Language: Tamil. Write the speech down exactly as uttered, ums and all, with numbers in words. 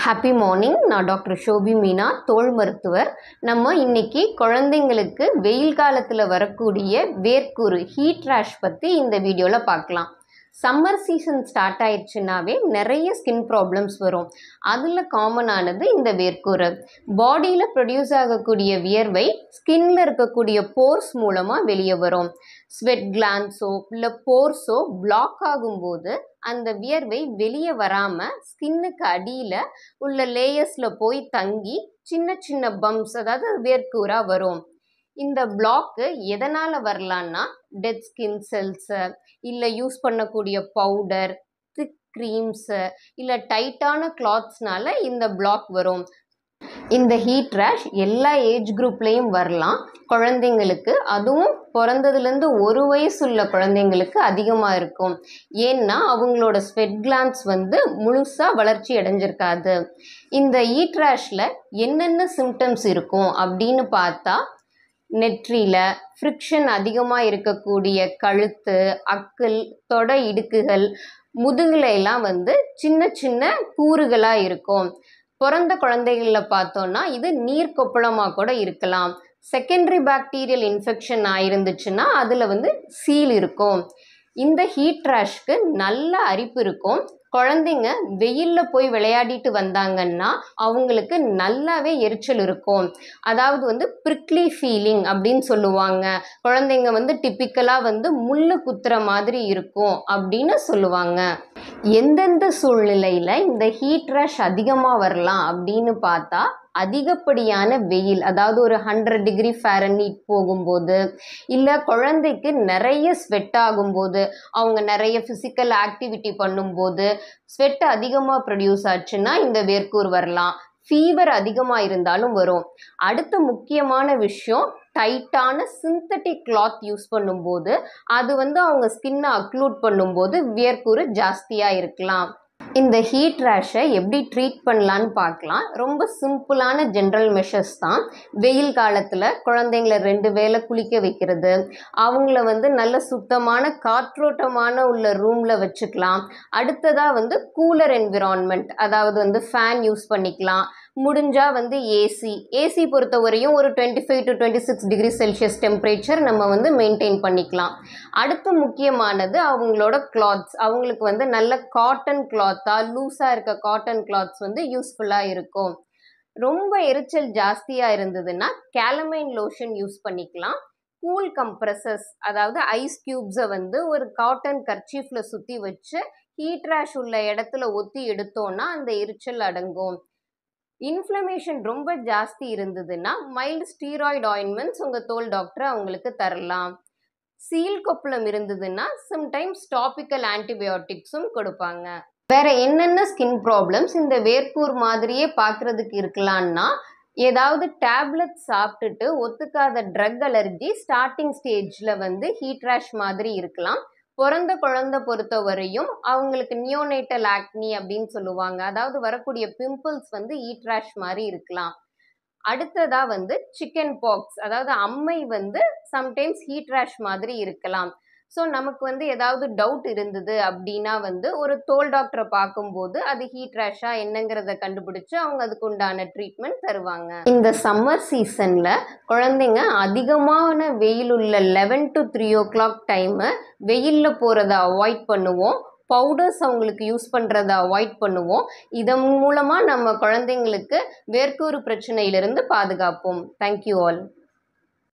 Happy morning. நான் டாக்டர் ஷோபி மீனா, தோல் மருத்துவர். நம்ம இன்னைக்கு குழந்தைங்களுக்கு வெயில் காலத்தில் வரக்கூடிய வேர்க்குரு ஹீட் ரேஷ் பற்றி இந்த வீடியோவில் பார்க்கலாம். சம்மர் சீசன் ஸ்டார்ட் ஆயிடுச்சுனாவே நிறைய ஸ்கின் ப்ராப்ளம்ஸ் வரும். அதில் காமனானது இந்த வேர்க்குரு. பாடியில் ப்ரொடியூஸ் ஆகக்கூடிய வியர்வை ஸ்கின்ல இருக்கக்கூடிய போர்ஸ் மூலமாக வெளியே வரும். ஸ்வெட் கிளான்ஸோ இல்லை போர்ஸோ பிளாக் ஆகும்போது அந்த வியர்வை வெளியே வராமல் ஸ்கின்னுக்கு அடியில் உள்ள லேயர்ஸில் போய் தங்கி சின்ன சின்ன பம்ப்ஸ், அதாவது வேர்க்கூரா வரும். இந்த பிளாக்கு எதனால் வரலான்னா டெட் ஸ்கின் செல்ஸு, இல்லை யூஸ் பண்ணக்கூடிய பவுடர், திக் க்ரீம்ஸு, இல்லை டைட்டான கிளாத்ஸ்னால இந்த பிளாக் வரும். இந்த ஹீட் ரேஷ் எல்லா ஏஜ் குரூப்லேயும் வரலாம். குழந்தைங்களுக்கு, அதுவும் பிறந்ததுலேருந்து ஒரு வயசு உள்ள குழந்தைங்களுக்கு அதிகமாக இருக்கும். ஏன்னா அவங்களோட ஸ்வெட் கிளான்ஸ் வந்து முழுசாக வளர்ச்சி அடைஞ்சிருக்காது. இந்த ஹீட் ரேஷில் என்னென்ன சிம்டம்ஸ் இருக்கும் அப்படின்னு பார்த்தா, நெற்றியில் ஃப்ரிக்ஷன் அதிகமாக இருக்கக்கூடிய கழுத்து, அக்கிள், தொடை இடுக்குகள், முதுகுல எல்லாம் வந்து சின்ன சின்ன கூறுகளாக இருக்கும். பிறந்த குழந்தைகளில் பார்த்தோன்னா இது நீர் கொப்பளமாக கூட இருக்கலாம். செகண்டரி பாக்டீரியல் இன்ஃபெக்ஷன் ஆயிருந்துச்சுன்னா அதில் வந்து சீல் இருக்கும். இந்த ஹீட் ரேஷ்க்கு நல்ல அரிப்பு இருக்கும். குழந்தைங்க வெயிலில் போய் விளையாடிட்டு வந்தாங்கன்னா அவங்களுக்கு நல்லாவே எரிச்சல் இருக்கும். அதாவது வந்து ப்ரிக்லி ஃபீலிங் அப்படின்னு சொல்லுவாங்க. குழந்தைங்க வந்து டிப்பிக்கலாக வந்து முள்ளு குத்துற மாதிரி இருக்கும் அப்படின்னு சொல்லுவாங்க. எந்தெந்த சூழ்நிலையில் இந்த ஹீட் ரேஷ் அதிகமாக வரலாம் அப்படின்னு பார்த்தா, அதிகப்படியான வெயில், அதாவது ஒரு ஹண்ட்ரட் டிகிரி ஃபாரன்ஹீட் போகும்போது, இல்லை குழந்தைக்கு நிறைய ஸ்வெட் ஆகும்போது, அவங்க நிறைய ஃபிசிக்கல் ஆக்டிவிட்டி பண்ணும்போது ஸ்வெட் அதிகமாக ப்ரொடியூஸ் ஆச்சுன்னா இந்த வேர்க்கூர் வரலாம். ஃபீவர் அதிகமாக இருந்தாலும் வரும். அடுத்த முக்கியமான விஷயம், டைட்டான சிந்தட்டிக் கிளாத் யூஸ் பண்ணும்போது அது வந்து அவங்க ஸ்கின்னை அக்ளூட் பண்ணும்போது வேர்க்கூரு ஜாஸ்தியாக இருக்கலாம். இந்த ஹீட் ரேஷை எப்படி ட்ரீட் பண்ணலான்னு பார்க்கலாம். ரொம்ப சிம்பிளான ஜென்ரல் மெஷர்ஸ் தான். வெயில் காலத்தில் குழந்தைங்கள ரெண்டு வேளை குளிக்க வைக்கிறது, அவங்கள வந்து நல்ல சுத்தமான காற்றோட்டமான உள்ள ரூமில் வச்சுக்கலாம். அடுத்ததாக வந்து கூலர் என்விரான்மெண்ட், அதாவது வந்து ஃபேன் யூஸ் பண்ணிக்கலாம். முடிஞ்சால் வந்து ஏசி ஏசி பொறுத்தவரையும் ஒரு twenty five to twenty six degree Celsius temperature நம்ம வந்து மெயின்டைன் பண்ணிக்கலாம். அடுத்து முக்கியமானது அவங்களோட கிளாத்ஸ். அவங்களுக்கு வந்து நல்ல காட்டன் கிளாத்தாக, லூஸாக இருக்க காட்டன் கிளாத்ஸ் வந்து யூஸ்ஃபுல்லாக இருக்கும். ரொம்ப எரிச்சல் ஜாஸ்தியாக இருந்ததுன்னா கேலமைன் லோஷன் யூஸ் பண்ணிக்கலாம். கூல் கம்ப்ரஸர்ஸ், அதாவது ஐஸ் க்யூப்ஸை வந்து ஒரு காட்டன் கர்ச்சீஃபில் சுற்றி வச்சு ஹீட் ரேஷ் உள்ள இடத்துல ஒத்தி எடுத்தோன்னா அந்த எரிச்சல் அடங்கும். இன்ஃப்ளமேஷன் ரொம்ப ஜாஸ்தி இருந்ததுன்னா மைல்டு ஸ்டீராய்டு ஆயின்மெண்ட்ஸ் உங்கள் தோல் டாக்டர் அவங்களுக்கு தரலாம். சீல் கொப்பளம் இருந்ததுன்னா சம்டைம்ஸ் டாபிக்கல் ஆன்டிபயோட்டிக்ஸும் கொடுப்பாங்க. வேற என்னென்ன ஸ்கின் ப்ராப்ளம்ஸ் இந்த வேர்க்கூர் மாதிரியே பார்க்குறதுக்கு இருக்கலான்னா, ஏதாவது டேப்லெட் சாப்பிட்டுட்டு ஒத்துக்காத ட்ரக் அலர்ஜி ஸ்டார்டிங் ஸ்டேஜில் வந்து ஹீட் ரேஷ் மாதிரி இருக்கலாம். பிறந்த குழந்தை பொறுத்த வரையும் அவங்களுக்கு நியோனேட்டல் ஆக்னி அப்படின்னு சொல்லுவாங்க. அதாவது வரக்கூடிய பிம்பிள்ஸ் வந்து ஹீட் ரேஷ் மாதிரி இருக்கலாம். அடுத்ததாக வந்து சிக்கன் பாக்ஸ், அதாவது அம்மை வந்து சம்டைம்ஸ் ஹீட் ரேஷ் மாதிரி இருக்கலாம். ஸோ நமக்கு வந்து ஏதாவது டவுட் இருந்தது அப்படின்னா வந்து ஒரு தோல் டாக்டரை பார்க்கும்போது அது ஹீட் ரேஷா என்னங்கிறத கண்டுபிடிச்சு அவங்க அதுக்கு உண்டான ட்ரீட்மெண்ட் தருவாங்க. இந்த சம்மர் சீசனில் குழந்தைங்க அதிகமான வெயில் உள்ள eleven to three o'clock time வெயிலில் போகிறத அவாய்ட் பண்ணுவோம். பவுடர்ஸ் அவங்களுக்கு யூஸ் பண்ணுறத அவாய்ட் பண்ணுவோம். இதன் மூலமாக நம்ம குழந்தைங்களுக்கு வேர்க்கூரு பிரச்சனையிலிருந்து பாதுகாப்போம். Thank you all.